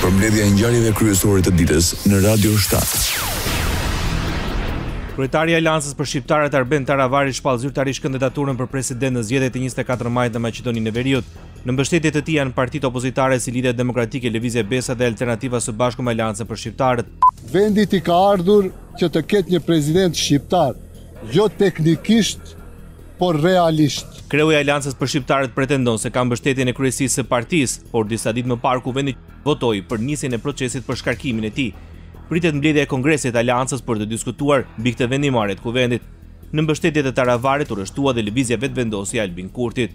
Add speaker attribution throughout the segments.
Speaker 1: Përmbledhja e ngjarjeve kryesore të ditës në Radio 7.
Speaker 2: Kryetari i Aleancës për Shqiptarët Arben Taravari shpall zyrtarisht kandidaturën për president në zgjedhjet e 24 majit në Maqedoninë e Veriut. Në mbështetje të tij janë partitë opozitare si Lidhja Demokratike, Lëvizja e Besa dhe Alternativa së Bashku me Aleancën për Shqiptarët.
Speaker 3: Vendit i ka ardhur që të ketë një president shqiptar, jo teknikisht, por realisht.
Speaker 2: Kreu i Aleancës për Shqiptarët pretendon se ka mbështetjen e kryesisë së partisë, por disa ditë më parë ku vendi votoi për nisjen e procesit për shkarkimin e tij. Pritet mbledhja e Kongresit të Aleancës për të diskutuar mbi këtë vendimarrje të kuvendit. Në mbështetje të Taravarit u rreshtua dhe lëvizja vetëvendosje e Albin Kurtit.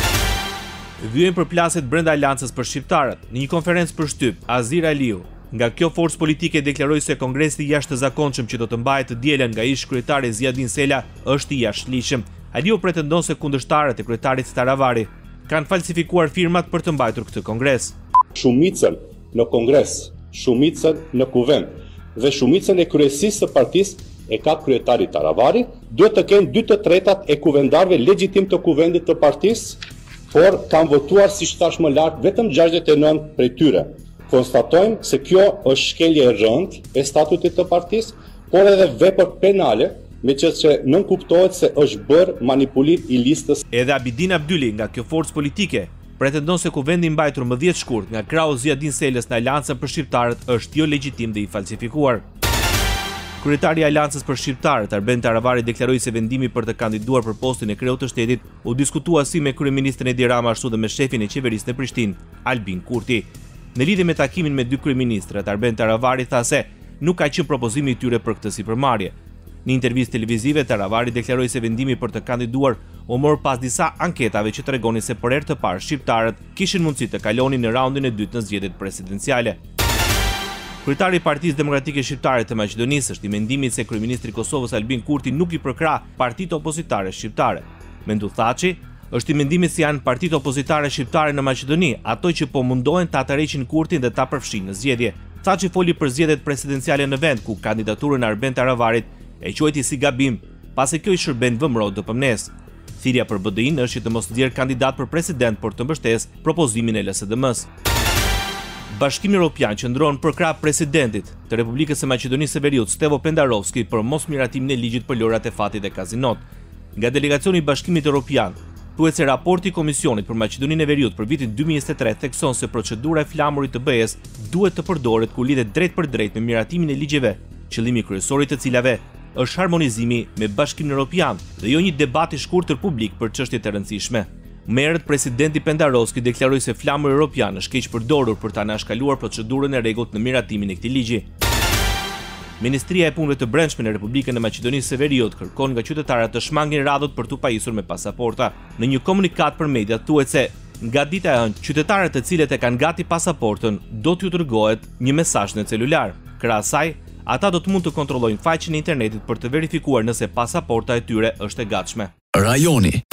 Speaker 2: Vjen përplasjet brenda Aleancës për Shqiptarët. Në një konferencë për shtyp, Azir Aliu, nga kjo forcë politike deklaroi se kongresi i jashtëzakonshëm që do të mbahet të dielën nga ish kryetari Zjadin Sela është i jashtëligjshëm. Aliu pretendon se kundërshtarët e kryetarit Taravari kanë falsifikuar firmat për të mbajtur këtë kongres.
Speaker 4: Shumicën në kongres, shumicën në kuvend dhe shumicën e kryesisë së partisë e ka kryetari Taravari, duhet të kenë 2/3 e kuvendarëve legjitim të kuvendit të partisë, por kanë votuar siç thash më lart vetëm 69 prej tyre. Konstatojmë se kjo është shkelje e rëndë e statutit të partisë, por edhe vepër penale, meqenëse nën kuptohet se është bërë manipulim i listës.
Speaker 2: Edhe Abidin Abdyli nga kjo forcë politike pretendon se kuvendi mbajtur më 10 shkurt nga krau Zjadin Selës në Aleancën për Shqiptarët është jo legjitim dhe i falsifikuar. Kryetari i Aleancës për Shqiptarët Arben Taravari deklaroi se vendimi për të kandiduar për postin e kreut të shtetit u diskutua si me kryeministrin Edi Rama ashtu dhe me shefin e qeverisë në Prishtinë, Albin Kurti. Në lidhje me takimin me dy kryeministrat, Arben Taravari tha se nuk ka qenë propozimi i tyre për këtë sipërmarrje. Në intervistë televizive, Taravari deklaroi se vendimi për të kandiduar u mor pas disa anketave që tregonin se për herë të parë shqiptarët kishin mundësi të kalonin në raundin e dytë në zgjedhjet presidenciale. Kryetari i Partisë Demokratike Shqiptare të Maqedonisë është i mendimit se kryeministri i Kosovës Albin Kurti nuk i përkrah partitë opozitare shqiptare. Mendu Thaçi është i mendimit se janë partitë opozitare shqiptare në Maqedoni, ato që po mundohen ta tërheqin Kurtin dhe ta përfshin në zgjedhje. Thaçi foli për zgjedhjet presidenciale në vend ku kandidaturën e Arben Taravarit e quajti si gabim, pasi kjo i shërben vëmëror DPMNES. Thirrja për BDI-n është që të mos nxjerrë kandidat për president, por të mbështesë propozimin e LSDM-s. Bashkimi Evropian qëndron përkrah presidentit të Republikës së Maqedonisë së Veriut, Stevo Pendarovski, për mosmiratimin e ligjit për lojrat e fatit dhe kazinot. Nga delegacioni i Bashkimit Evropian, thuhet se raporti i Komisionit për Maqedoninë e Veriut për vitin 2023 thekson se procedura e flamurit të BE-s duhet të përdoret kur lidhet drejt për drejt me miratimin e ligjeve, qëllimi kryesor i të cilave është harmonizimi me Bashkimin Evropian dhe jo një debat i shkurtër publik për çështje të rëndësishme. Më herët presidenti Pendarovski deklaroi se flamuri evropian është keq përdorur për ta anashkaluar procedurën e rregullt në miratimin e këtij ligji. Ministria e Punëve të Brendshme në Republikën e Maqedonisë së Veriut kërkon nga qytetarët të shmangin radhët për t'u pajisur me pasaporta. Në një komunikat për media thuhet se nga dita e hënë qytetarët të cilët e kanë gati pasaportën do t'ju dërgohet një mesazh në celular. Krahas asaj, ata do të mund të kontrollojnë faqen e internetit për të verifikuar nëse pasaporta e tyre është e gatshme.
Speaker 1: Rajoni.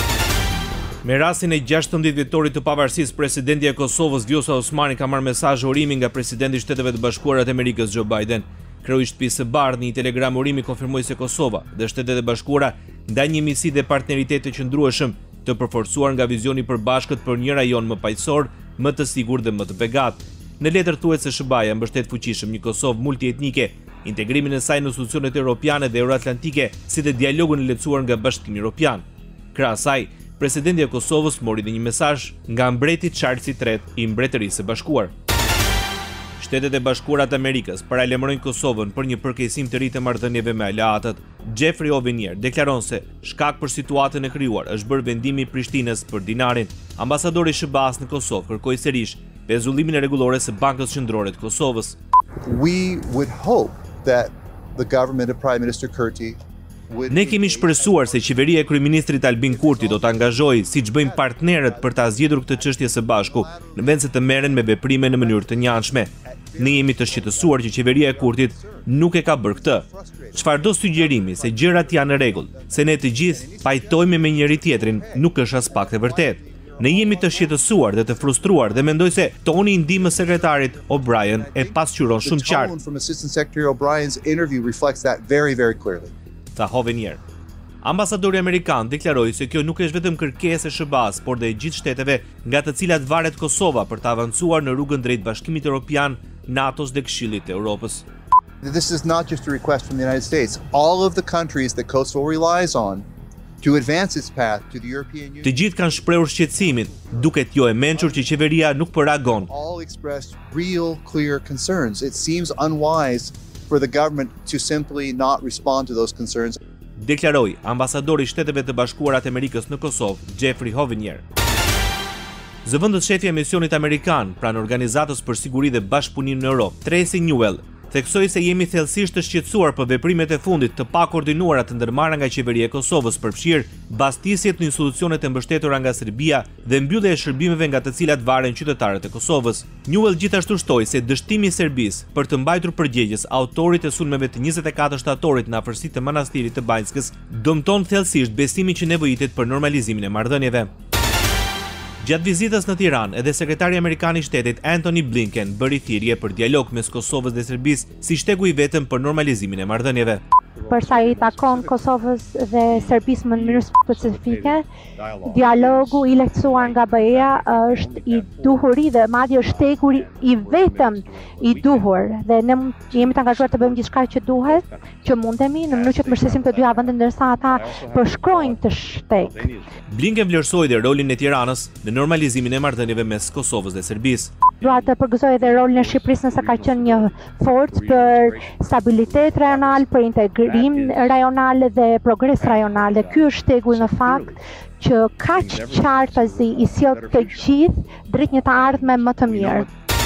Speaker 2: Me rastin e 16 vjetorit të pavarësisë, presidenti i Kosovës Vjosa Osmani ka marrë mesazh urimi nga presidenti i Shteteve të Bashkuara të Amerikës Joe Biden. Kreu i Shtëpisë së Bardhë në një telegram urimi konfirmoi se Kosova dhe Shtetet e Bashkuara ndajnë një misi dhe partneritet të qëndrueshëm të përforcuar nga vizioni i përbashkët për një rajon më paqësor, më të sigurt dhe më të begat. Në letër thuhet se SBA-ja mbështet fuqishëm një Kosovë multietnike, integrimin e saj në institucionet europiane dhe euroatlantike, si dhe dialogun e lehtësuar nga Bashkimi Evropian. Krahas asaj, presidenti i Kosovës mori dhe një mesazh nga mbreti Charles III i Mbretërisë së Bashkuar. Shtetet e Bashkuara të Amerikës paralajmërojnë Kosovën për një përkeqësim të ri të marrëdhënieve me aleatët. Jeffrey Ovenier deklaron se shkak për situatën e krijuar është bërë vendimi i Prishtinës për dinarin. Ambasadori i SBA-s në Kosovë kërkoi sërish pezullimin e rregullore së Bankës Qendrore të Kosovës.
Speaker 5: We would hope that the government of Prime Minister Kurti
Speaker 2: Ne kemi shpresuar se qeveria e kryeministrit Albin Kurti do të angazhojë siç bëjnë partnerët për ta zgjedhur këtë çështje së bashku, në vend se të merren me veprime në mënyrë të njëanshme. Ne jemi të shqetësuar që qeveria e Kurtit nuk e ka bërë këtë. Çfarëdo sugjerimi se gjërat janë në rregull, se ne të gjithë pajtohemi me njëri tjetrin, nuk është as pak e vërtetë. Ne jemi të shqetësuar dhe të frustruar dhe mendoj se toni i ndihmës sekretarit O'Brien e pasqyron shumë qartë. Tha Hovenier. Ambasadori amerikan deklaroi se kjo nuk është vetëm kërkesë e SBA-s, por dhe e gjithë shteteve nga të cilat varet Kosova për të avancuar në rrugën drejt Bashkimit Evropian NATO-s dhe Këshillit të Europës.
Speaker 5: This is not just a request from the United States. All of the countries that Kosovo relies on to advance its path to the European Union.
Speaker 2: Të gjithë kanë shprehur shqetësimin, duket jo e mençur që qeveria nuk po reagon.
Speaker 5: All expressed real, clear concerns. It seems unwise for the government to simply not respond to those concerns.
Speaker 2: Deklaroi ambasadori i Shteteve të Bashkuara të Amerikës në Kosovë, Jeffrey Hovenier. Zëvendës shefi i misionit amerikan pranë Organizatës për Siguri dhe Bashkëpunim në Europë, Tracy Newell, theksoi se jemi thellësisht të shqetësuar për veprimet e fundit të pakoordinuara të ndërmarra nga qeveria e Kosovës përfshir mbastisjet në institucionet e mbështetura nga Serbia dhe mbyllja e shërbimeve nga të cilat varen qytetarët e Kosovës. Newell gjithashtu shtoi se dështimi i Serbisë për të mbajtur përgjegjës autorit e sulmeve të 24 shtatorit në afërsitë të manastirit të Banjskës dëmton thellësisht besimin që nevojitet për normalizimin e marrëdhënieve. Gjatë vizitës në Tiranë, edhe sekretari amerikan i shtetit Antony Blinken bëri thirrje për dialog mes Kosovës dhe Serbisë si shtegu i vetëm për normalizimin e marrëdhënieve.
Speaker 6: Për sa i takon Kosovës dhe Serbisë në mënyrë specifike, dialogu i lehtësuar nga BE-ja është i duhuri dhe madje është shtegu i vetëm i duhur dhe ne jemi të angazhuar të bëjmë gjithçka që duhet, që mundemi në mënyrë që të mbështesim të dyja vendet ndërsa ata përshkrojnë të shteg.
Speaker 2: Blinken vlerësoi dhe rolin e Tiranës në normalizimin e marrëdhënieve mes Kosovës dhe Serbisë.
Speaker 6: Dua të përgëzoj edhe rolin e Shqipërisë nëse ka qenë një forcë për stabilitet rajonal, për integrim rajonal dhe progres rajonal. Dhe ky është shtegu në fakt që kaq qartësi i sjell të gjithë drejt një të ardhme më të mirë.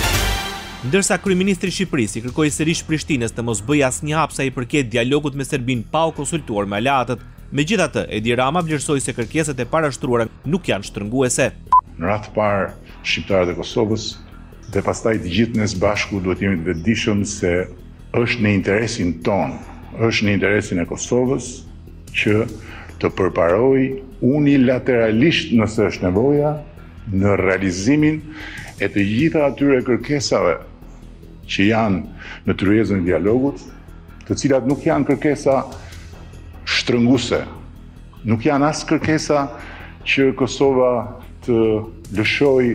Speaker 2: Ndërsa kryeministri i Shqipërisë i kërkoi sërish Prishtinës të mos bëjë asnjë hap sa i përket dialogut me Serbinë pa u konsultuar me aleatët. Megjithatë, Edi Rama vlerësoi se kërkesat e parashtruara nuk janë shtrënguese.
Speaker 7: Në radh të parë, shqiptarët e Kosovës dhe pastaj të gjithë ne së bashku duhet jemi të vetëdijshëm se është në interesin ton, është në interesin e Kosovës që të përparojë unilateralisht nëse është nevoja në realizimin e të gjitha atyre kërkesave që janë në tryezën e dialogut, të cilat nuk janë kërkesa shtrënguese, nuk janë as kërkesa që Kosova të lëshoj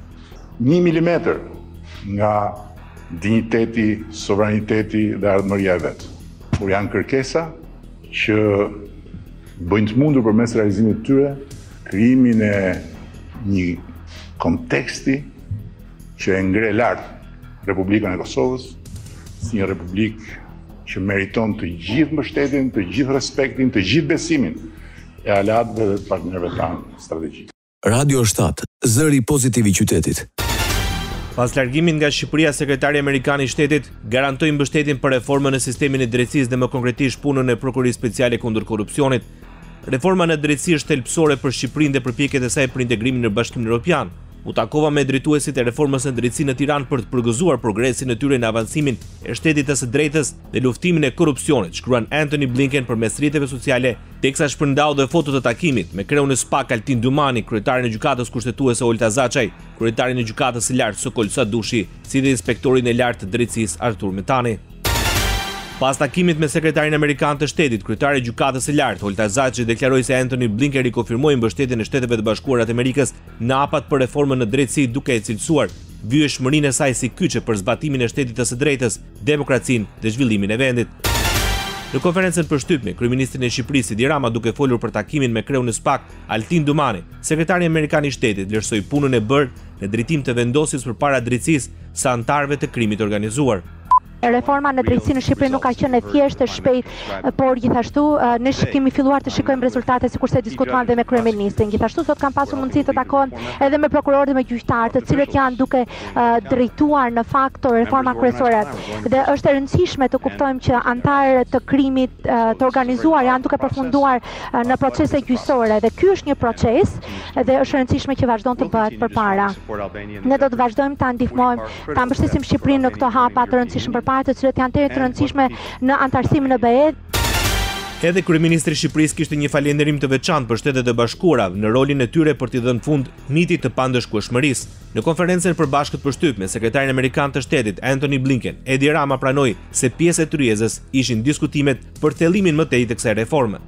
Speaker 7: 1 milimetër nga dinjiteti, sovraniteti dhe ardhmëria e vetë. Por janë kërkesa që bëjnë të mundur përmes realizimit të tyre krijimin e një konteksti që e ngre lart Republikën e Kosovës si një republikë që meriton të gjithë mbështetjen, të gjithë respektin, të gjithë besimin e aleatëve dhe të partnerëve tanë strategjik.
Speaker 1: Radio 7, zëri pozitiv i qytetit.
Speaker 2: Pas largimit nga Shqipëria, sekretari amerikan i shtetit garantoi mbështetjen për reformën në sistemin e drejtësisë dhe më konkretisht punën e prokurisë speciale kundër korrupsionit. Reforma në drejtësi është thelbësore për Shqipërinë dhe përpjekjet e saj për integrimin në Bashkimin Evropian. U takova me drejtuesit e reformës në drejtësi në Tiranë për të përgëzuar progresin e tyre në avancimin e shtetit të së drejtës dhe luftimin e korrupsionit, shkruan Antony Blinken përmes rrjeteve sociale, teksa shpërndau dhe foto të takimit me kreun e SPAK Altin Dumani, kryetarin e gjykatës kushtetuese Olta Zaçaj, kryetarin e gjykatës së lartë Sokol Sadushi, si dhe inspektorin e lartë të drejtësisë Artur Metani. Pas takimit me sekretarin amerikan të shtetit, kryetari i gjykatës së lartë Olta Zaçaj deklaroi se Antony Blinken rikonfirmoi mbështetjen e Shteteve të Bashkuara të Amerikës në hapat për reformën në drejtësi, duke e cilësuar vyeshmërinë e saj si kyçe për zbatimin e shtetit të së drejtës, demokracinë dhe zhvillimin e vendit. Në konferencën për shtypje, kryeministri i Shqipërisë Edi Rama, duke folur për takimin me kreun e SPAK Altin Dumani, sekretari amerikan i shtetit vlerësoi punën e bërë në drejtim të vendosjes përpara drejtësisë së anëtarëve të krimit organizuar.
Speaker 6: Reforma në drejtësi në Shqipëri nuk ka qenë e thjeshtë, e shpejt, por gjithashtu ne kemi filluar të shikojmë rezultate sikurse diskutuan dhe me kryeministrin. Gjithashtu sot kam pasur mundësi të takohem edhe me prokurorë dhe me gjyqtarë, të cilët janë duke drejtuar në fakt reforma kryesore. Dhe është e rëndësishme të kuptojmë që anëtarët të krimit të organizuar janë duke përfunduar në procese gjyqësore dhe ky është një proces dhe është e rëndësishme që vazhdon të bëhet përpara. Ne do të vazhdojmë ta ndihmojmë, ta mbështesim Shqipërinë në këto hapa të rëndësishëm përpara, të cilët janë të rëndësishme në antarësimin e BE.
Speaker 2: Edhe kryeministri i Shqipërisë kishte një falënderim të veçantë për Shtetet e Bashkuara në rolin e tyre për t'i dhënë fund mitit të pandëshkueshmërisë. Në konferencën e përbashkët për shtyp me sekretarin amerikan të shtetit Antony Blinken, Edi Rama pranoi se pjesë e tryezës ishin diskutimet për thellimin më tej të kësaj reforme.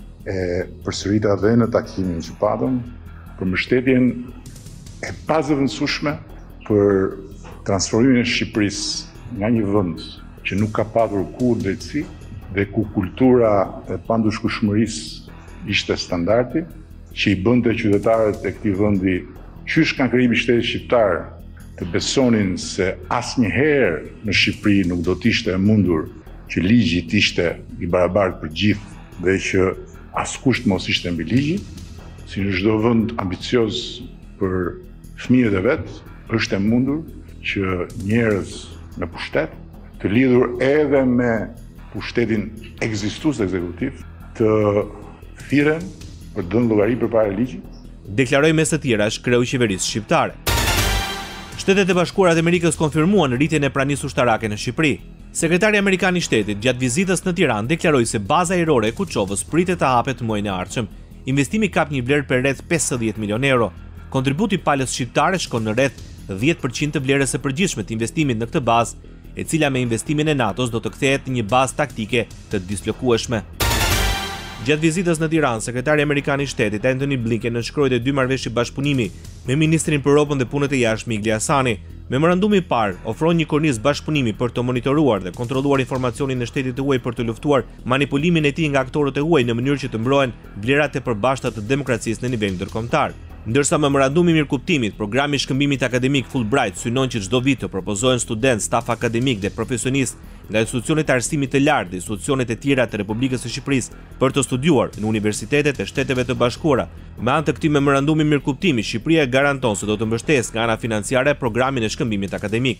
Speaker 7: Përsërita dhe në takimin që patëm për mbështetjen e pazëvendësueshme për transformimin e Shqipërisë nga një vend që nuk ka patur kurrë drejtësi dhe ku kultura e pandushkueshmërisë ishte standardi, që i bënte qytetarët e këtij vendi qysh kanë krijimi i shtetit shqiptar të besonin se asnjëherë në Shqipëri nuk do të ishte e mundur që ligji të ishte i barabartë për gjithë dhe që askush mos ishte mbi ligjin, si në çdo vend ambicioz për fëmijët e vet, është e mundur që njerëz me pushtet të lidhur edhe me pushtetin ekzistues ekzekutiv të thirren për dhënë llogari përpara ligjit,
Speaker 2: deklaroi mes të tjerash kreu i qeverisë shqiptare. Shtetet e Bashkuara të Amerikës konfirmuan rritjen e pranisë ushtarake në Shqipëri. Sekretari amerikan i shtetit gjatë vizitës në Tiranë deklaroi se baza ajrore e Kuçovës pritet të hapet muajin e ardhshëm. Investimi kap një vlerë për rreth 50 milionë euro. Kontributi palës shqiptare shkon në rreth 10% të vlerës së përgjithshme të investimit në këtë bazë, e cila me investimin e NATO-s do të kthehet në një bazë taktike të dislokueshme. Gjatë vizitës në Tiranë, sekretari amerikan i shtetit Antony Blinken nënshkroi 2 marrëveshje bashkëpunimi me ministrin për ropën dhe punët e jashtme Igli Hasani. Memorandumi i parë ofron një kornizë bashkëpunimi për të monitoruar dhe kontrolluar informacionin e shtetit të huaj për të luftuar manipulimin e tij nga aktorët e huaj në mënyrë që të mbrohen vlerat e përbashkëta të demokracisë në nivel ndërkombëtar. Ndërsa memorandumi i mirëkuptimit, programi i shkëmbimit akademik Fulbright synon që çdo vit të propozohen student, staf akademik dhe profesionistë nga institucionet e arsimit të lartë dhe institucionet e tjera të Republikës së Shqipërisë për të studiuar në universitetet e Shteteve të Bashkuara. Me anë të këtij memorandumi mirëkuptimi, Shqipëria garanton se do të mbështesë nga ana financiare programin e shkëmbimit akademik.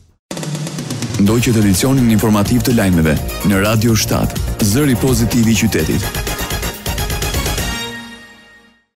Speaker 1: Ndoqët edicionin informativ të lajmeve në Radio 7, zëri pozitiv i qytetit.